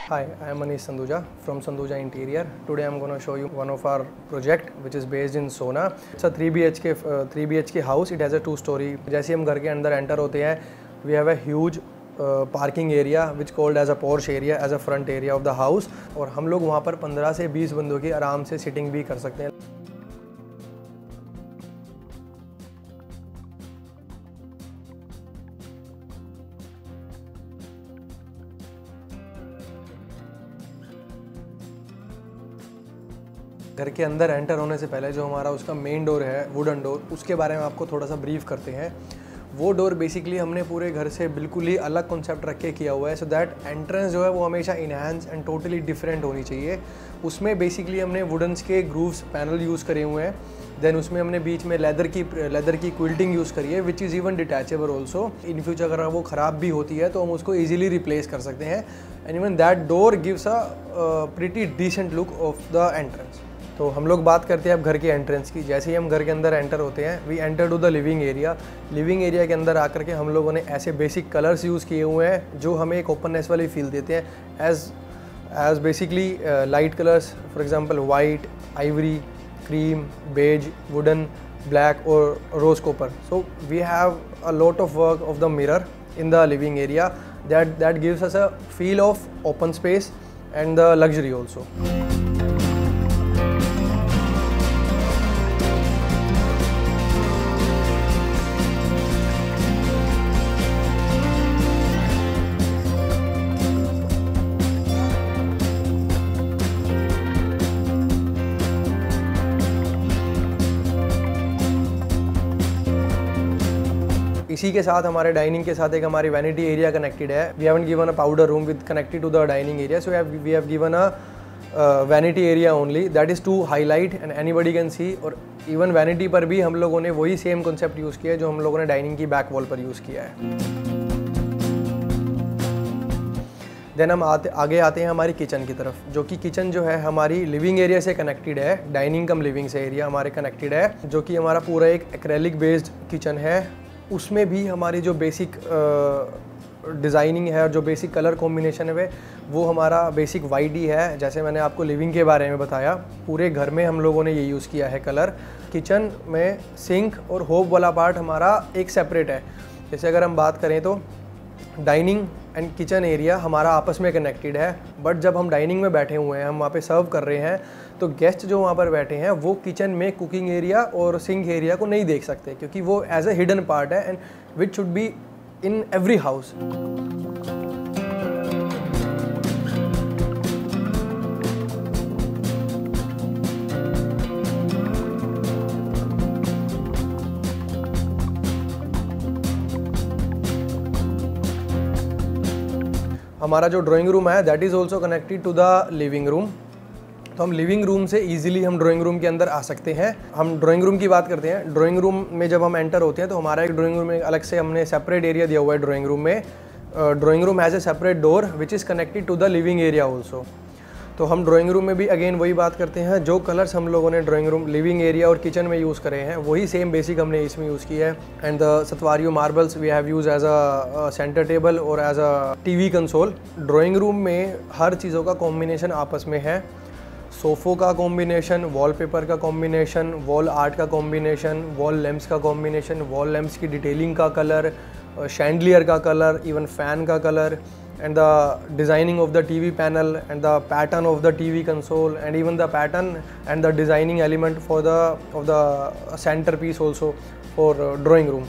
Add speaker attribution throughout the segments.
Speaker 1: Hi, I am Manish Sanduja from Sanduja Interior. Today I am going to show you one of our project which is based in Sona. It's a 3 BHK house. It has a 2-story. जैसे हम घर के अंदर enter होते हैं, we have a huge parking area which called as a porch area as a front area of the house. और हम लोग वहाँ पर 15 से 20 बंदों की आराम से सिटिंग भी कर सकते हैं. घर के अंदर एंटर होने से पहले जो हमारा उसका मेन डोर है, वुडन डोर, उसके बारे में आपको थोड़ा सा ब्रीफ करते हैं. वो डोर बेसिकली हमने पूरे घर से बिल्कुल ही अलग कॉन्सेप्ट रख के किया हुआ है, सो दैट एंट्रेंस जो है वो हमेशा इनहैंस एंड टोटली डिफरेंट होनी चाहिए. उसमें बेसिकली हमने वुडन्स के ग्रूव्स पैनल यूज़ करे हुए हैं. देन उसमें हमने बीच में लेदर की क्विल्टिंग यूज़ करी है which is even detachable also. In future अगर वो ख़राब भी होती है तो हम उसको ईजिली रिप्लेस कर सकते हैं. And even that door gives a pretty decent look of the entrance. तो हम लोग बात करते हैं अब घर के एंट्रेंस की. जैसे ही हम घर के अंदर एंटर होते हैं, we enter to the living area. Living area के अंदर आकर के हम लोगों ने ऐसे बेसिक कलर्स यूज़ किए हुए हैं जो हमें एक ओपननेस वाली फील देते हैं. As basically light colours, for example white, ivory, cream, beige, wooden, black और rose copper. So we have a lot of work of the mirror in the living area that gives us a feel of open space and the luxury also. इसी के साथ हमारे dining के साथ एक हमारी vanity area connected है. We haven't given a powder room with connected to the dining area, so we have given a vanity area only. That is to highlight and anybody can see. और even vanity पर भी हम लोगों ने वही same concept use किया है जो हम लोगों ने डाइनिंग की बैक वॉल पर यूज़ किया है. देन हम आगे आते हैं हमारी किचन की तरफ, जो कि किचन जो है हमारी लिविंग एरिया से कनेक्टेड है. डाइनिंग कम लिविंग से एरिया हमारे कनेक्टेड है, जो कि हमारा पूरा एक एक्रेलिक बेस्ड किचन है. उसमें भी हमारी जो बेसिक डिज़ाइनिंग है और जो बेसिक कलर कॉम्बिनेशन है वो हमारा बेसिक वाइट ही है. जैसे मैंने आपको लिविंग के बारे में बताया, पूरे घर में हम लोगों ने ये यूज़ किया है कलर. किचन में सिंक और होब वाला पार्ट हमारा एक सेपरेट है. जैसे अगर हम बात करें तो डाइनिंग एंड किचन एरिया हमारा आपस में कनेक्टेड है, बट जब हम डाइनिंग में बैठे हुए हैं, हम वहाँ पे सर्व कर रहे हैं, तो गेस्ट जो वहाँ पर बैठे हैं वो किचन में कुकिंग एरिया और सिंक एरिया को नहीं देख सकते, क्योंकि वो एज ए हिडन पार्ट है and which should be in every house. हमारा जो ड्राइंग रूम है that is also connected to the living room. तो हम लिविंग रूम से इजीली हम ड्राइंग रूम के अंदर आ सकते हैं. हम ड्राइंग रूम की बात करते हैं. ड्राइंग रूम में जब हम एंटर होते हैं तो हमारा एक ड्राइंग रूम में अलग से हमने सेपरेट एरिया दिया हुआ है. ड्राइंग रूम में drawing room has a separate door which is connected to the living area also. तो हम ड्राइंग रूम में भी अगेन वही बात करते हैं, जो कलर्स हम लोगों ने ड्राइंग रूम, लिविंग एरिया और किचन में यूज़ करे हैं वही सेम बेसिक हमने इसमें यूज़ किया है. And the statuario marbles we have use as a centre table और as a TV console. Drawing room में हर चीज़ों का कॉम्बिनेशन आपस में है. सोफ़ों का कॉम्बिनेशन, वॉलपेपर का कॉम्बिनेशन, वॉल आर्ट का कॉम्बिनेशन, वॉल लैम्प्स का कॉम्बिनेशन, वॉल लैम्प्स की डिटेलिंग का कलर, शैंडलियर का कलर, इवन फैन का colour, and the designing of the TV panel and the pattern of the TV console and even the pattern and the designing element for the centerpiece also for drawing room.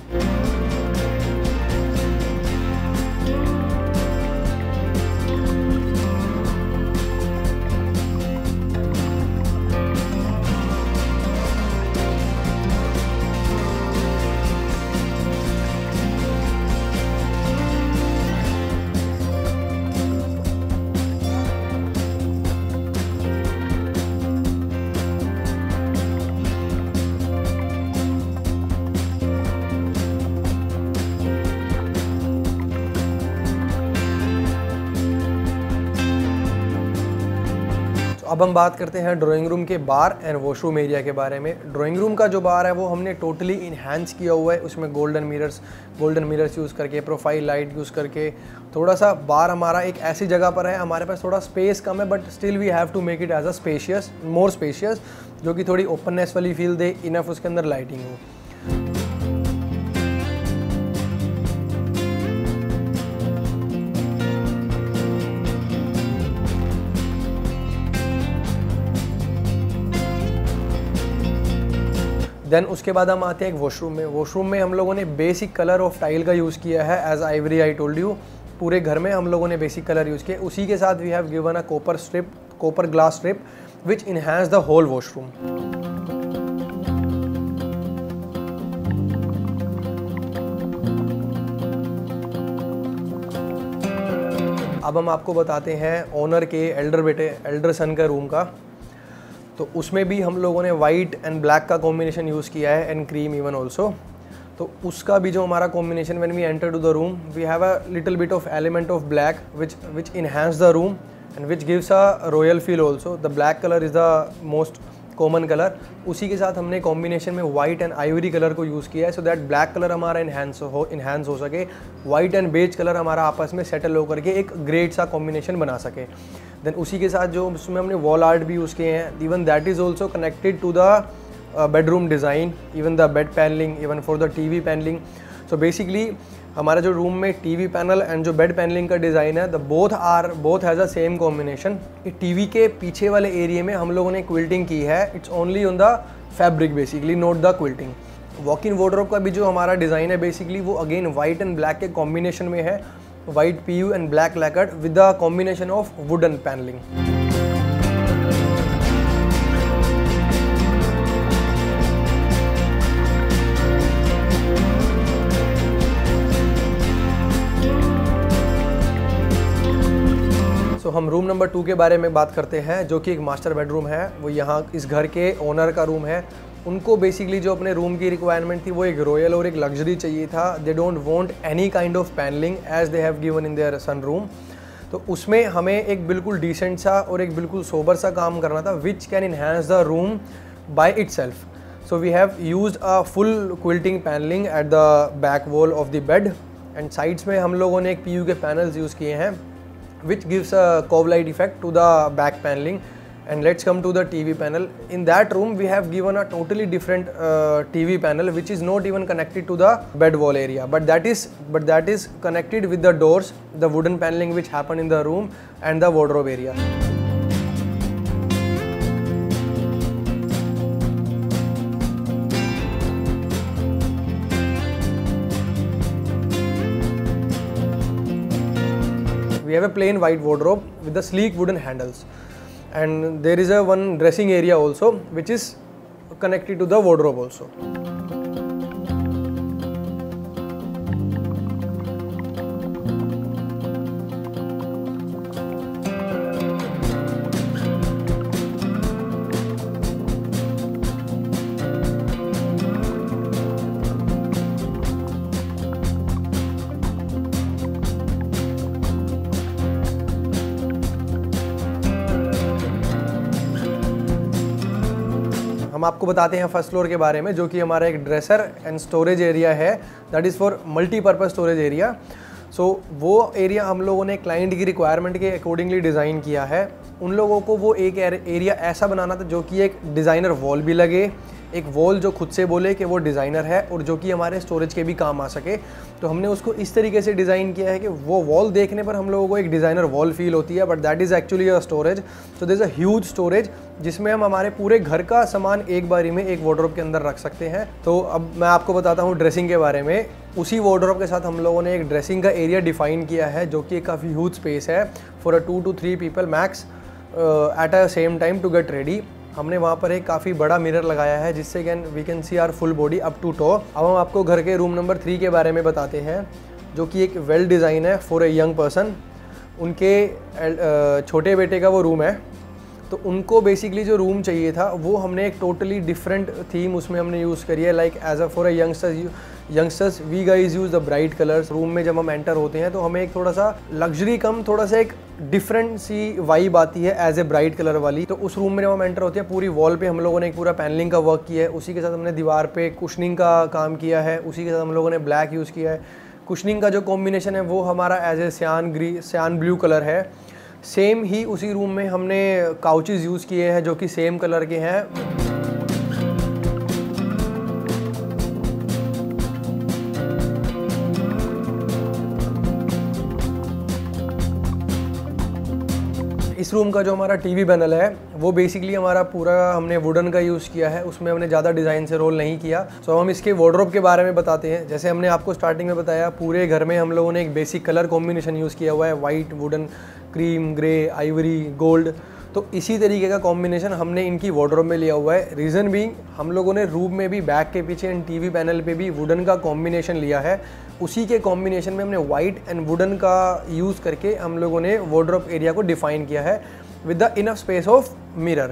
Speaker 1: अब हम बात करते हैं drawing room के बार and washroom area के बारे में। Drawing room का जो बार है वो हमने टोटली इन्हांस किया हुआ है, उसमें गोल्डन मिरर्स यूज़ करके, प्रोफाइल लाइट यूज़ करके। थोड़ा सा बार हमारा एक ऐसी जगह पर है, हमारे पास थोड़ा स्पेस कम है, but still we have to make it as a more spacious, जो कि थोड़ी ओपननेस वाली फील दे, इनफ उसके अंदर लाइटिंग हो। देन उसके बाद हम आते हैं एक वॉशरूम में। वॉशरूम में हम लोगों ने बेसिक कलर ऑफ टाइल का यूज़ किया है, as ivory I told you. पूरे घर में हम लोगों ने बेसिक कलर यूज़ किया। उसी के साथ we have given a copper glass strip which enhance the whole washroom. अब हम आपको बताते हैं ओनर के एल्डर सन का रूम का। तो उसमें भी हम लोगों ने वाइट एंड ब्लैक का कॉम्बिनेशन यूज़ किया है, एंड क्रीम इवन ऑल्सो। तो उसका भी जो हमारा combination, when we enter to the room we have a little bit of element of black which enhance the room and which gives a royal feel also. The black colour is the most common colour. उसी के साथ हमने combination में white and ivory colour को use किया है, so that black colour हमारा enhance हो सके, वाइट एंड बेज कलर हमारा आपस में सेटल होकर के एक ग्रेट सा कॉम्बिनेशन बना सके। देन उसी के साथ जो उसमें हमने वॉल आर्ट भी यूज़ किए हैं, even that is also connected to the bedroom design, even the bed panelling, even for the TV panelling. So basically हमारा जो रूम में टीवी पैनल एंड जो बेड पैनलिंग का डिज़ाइन है, the both has a same combination. TV के पीछे वाले area में हम लोगों ने क्विल्टिंग की है, it's only on the fabric basically, not the quilting. Walk in wardrobe का भी जो हमारा डिज़ाइन है बेसिकली वो अगेन वाइट एंड ब्लैक के कॉम्बिनेशन में है, white PU and black lacquered with the combination of wooden panelling. तो हम रूम नंबर 2 के बारे में बात करते हैं, जो कि एक मास्टर बेडरूम है। वो यहाँ इस घर के ओनर का रूम है। उनको बेसिकली जो अपने रूम की रिक्वायरमेंट थी वो एक रॉयल और एक लग्जरी चाहिए था। They don't want any kind of panelling as they have given in their sun room. तो उसमें हमें एक बिल्कुल डिसेंट सा और एक बिल्कुल सोबर सा काम करना था, which can enhance the room by itself. So we have used a full quilting panelling at the back wall of the bed, and sides में हम लोगों ने एक PU के पैनल्स यूज़ किए हैं which gives a cove light effect to the back paneling. And let's come to the TV panel. In that room we have given a totally different TV panel which is not even connected to the bed wall area, but that is connected with the doors, the wooden paneling which happen in the room and the wardrobe area. We have a plain white wardrobe with the sleek wooden handles, and there is a one dressing area also which is connected to the wardrobe also. हम आपको बताते हैं first floor के बारे में, जो कि हमारा एक ड्रेसर एंड स्टोरेज एरिया है, that is for multipurpose storage area. So वो एरिया हम लोगों ने क्लाइंट की रिक्वायरमेंट के अकॉर्डिंगली डिज़ाइन किया है। उन लोगों को वो एक एरिया ऐसा बनाना था जो कि एक डिज़ाइनर वॉल भी लगे, एक वॉल जो खुद से बोले कि वो डिज़ाइनर है और जो कि हमारे स्टोरेज के भी काम आ सके। तो हमने उसको इस तरीके से डिज़ाइन किया है कि वो वॉल देखने पर हम लोगों को एक डिज़ाइनर वॉल फील होती है, but that is actually a storage. So there is a huge storage जिसमें हम हमारे पूरे घर का सामान एक बारी में एक वार्डरोब के अंदर रख सकते हैं। तो अब मैं आपको बताता हूँ ड्रेसिंग के बारे में। उसी वार्डरोब के साथ हम लोगों ने एक ड्रेसिंग का एरिया डिफाइन किया है, जो कि काफ़ी ह्यूज स्पेस है for a 2 to 3 people max at a same time to get ready. हमने वहाँ पर एक काफ़ी बड़ा मिरर लगाया है जिससे we can see our full body up to toe. अब हम आपको घर के रूम नंबर 3 के बारे में बताते हैं, जो कि एक वेल डिज़ाइन है फॉर ए यंग पर्सन। उनके छोटे बेटे का वो रूम है, तो उनको बेसिकली जो रूम चाहिए था वो हमने एक टोटली डिफरेंट थीम उसमें हमने यूज़ करी है। Like as a for a youngsters we guys use the bright colours. Room में जब हम एंटर होते हैं तो हमें एक थोड़ा सा लग्जरी कम थोड़ा सा एक डिफरेंट सी वाइब आती है एज ए ब्राइट कलर वाली। तो उस रूम में जब हम एंटर होते हैं पूरी वॉल पे हम लोगों ने एक पूरा पैनलिंग का वर्क किया है, उसी के साथ हमने दीवार पे कुशनिंग का काम किया है, उसी के साथ हम लोगों ने ब्लैक यूज़ किया है। कुशनिंग का जो कॉम्बिनेशन है वो हमारा as a cyan blue colour है। सेम ही उसी रूम में हमने काउचेस यूज़ किए हैं जो कि सेम कलर के हैं। इस रूम का जो हमारा टीवी पैनल है वो बेसिकली हमारा पूरा हमने वुडन का यूज़ किया है, उसमें हमने ज़्यादा डिज़ाइन से रोल नहीं किया। सो हम इसके वार्डरोब के बारे में बताते हैं। जैसे हमने आपको स्टार्टिंग में बताया, पूरे घर में हम लोगों ने एक बेसिक कलर कॉम्बिनेशन यूज़ किया हुआ है, white, wooden, cream, grey, ivory, gold. तो इसी तरीके का कॉम्बिनेशन हमने इनकी वार्डरोब में लिया हुआ है। रीज़न बीइंग हम लोगों ने रूम में भी बैक के पीछे एंड टीवी पैनल पे भी वुडन का कॉम्बिनेशन लिया है। उसी के कॉम्बिनेशन में हमने वाइट एंड वुडन का यूज़ करके हम लोगों ने वार्डरोब एरिया को डिफाइन किया है with the enough space of mirror.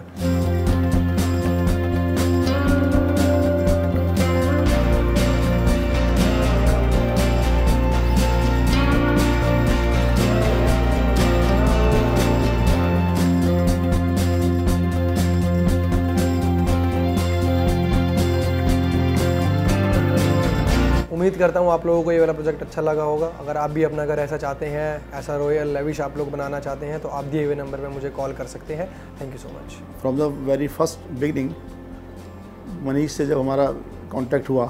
Speaker 1: उम्मीद करता हूँ आप लोगों को ये वाला प्रोजेक्ट अच्छा लगा होगा। अगर आप भी अपना घर ऐसा चाहते हैं, ऐसा रॉयल लेविश आप लोग बनाना चाहते हैं, तो आप दिए हुए नंबर पे मुझे कॉल कर सकते हैं। Thank you so much.
Speaker 2: From the very first beginning Manish से जब हमारा कांटेक्ट हुआ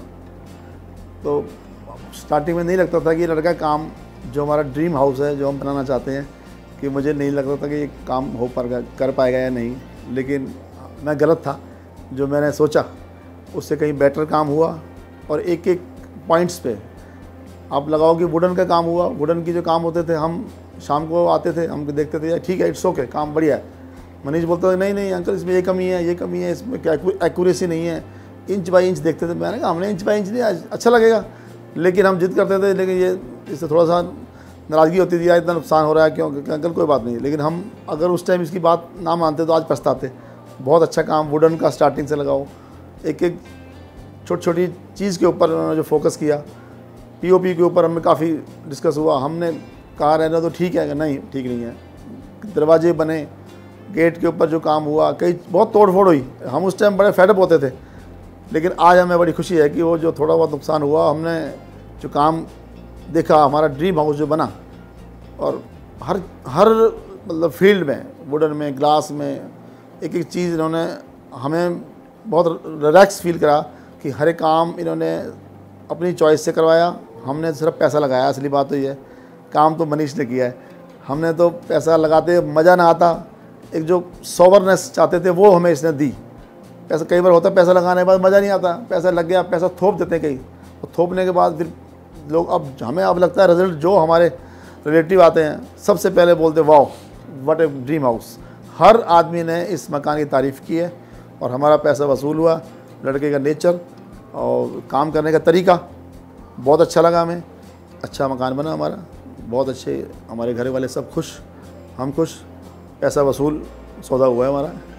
Speaker 2: तो स्टार्टिंग में नहीं लगता था कि ये लड़का काम जो हमारा ड्रीम हाउस है जो हम बनाना चाहते हैं, कि मुझे नहीं लगता था कि ये काम हो कर पाएगा या नहीं। लेकिन मैं गलत था, जो मैंने सोचा उससे कहीं बेटर काम हुआ। और एक एक पॉइंट्स पे आप लगाओ कि वुडन का काम हुआ। वुडन की जो काम होते थे, हम शाम को आते थे, हम देखते थे ठीक है, इट्स ओके, काम बढ़िया है। मनीष बोलता था नहीं अंकल, इसमें ये कमी है, ये कमी है, इसमें क्या एक्यूरेसी नहीं है। इंच बाई इंच देखते थे। मैंने कहा हमने इंच बाई इंच नहीं, अच्छा लगेगा, लेकिन हम जिद करते थे। लेकिन ये इससे थोड़ा सा नाराज़गी होती थी, यार इतना नुकसान हो रहा है क्यों। अंकल कोई बात नहीं, लेकिन हम अगर उस टाइम इसकी बात ना मानते तो आज पछताते। बहुत अच्छा काम वुडन का स्टार्टिंग से लगाओ। एक एक छोटी छोटी चीज़ के ऊपर उन्होंने जो फोकस किया। पीओपी के ऊपर हमें काफ़ी डिस्कस हुआ। हमने कहा रहना तो ठीक है, नहीं ठीक नहीं है। दरवाजे बने, गेट के ऊपर जो काम हुआ, कई बहुत तोड़ फोड़ हुई। हम उस टाइम बड़े फेडअप होते थे, लेकिन आज हमें बड़ी खुशी है कि वो जो थोड़ा बहुत नुकसान हुआ, हमने जो काम देखा, हमारा ड्रीम हाउस जो बना। और हर मतलब फील्ड में, वुडन में, ग्लास में, एक एक चीज़ इन्होंने हमें बहुत रिलैक्स फील करा कि हर एक काम इन्होंने अपनी चॉइस से करवाया। हमने सिर्फ पैसा लगाया। असली बात तो ये है, काम तो मनीष ने किया है। हमने तो पैसा लगाते मज़ा ना आता, एक जो सोवरनेस चाहते थे वो हमें इसने दी। पैसा कई बार होता है, पैसा लगाने के बाद मज़ा नहीं आता, पैसा लग गया, पैसा थोप देते कई, और थोपने के बाद फिर लोग हमें अब लगता है रिजल्ट जो हमारे रिलेटिव आते हैं सबसे पहले बोलते wow what a dream house. हर आदमी ने इस मकान की तारीफ़ की है और हमारा पैसा वसूल हुआ। लड़के का नेचर और काम करने का तरीका बहुत अच्छा लगा हमें। अच्छा मकान बना हमारा, बहुत अच्छे, हमारे घर वाले सब खुश, हम खुश, पैसा वसूल सौदा हुआ है हमारा।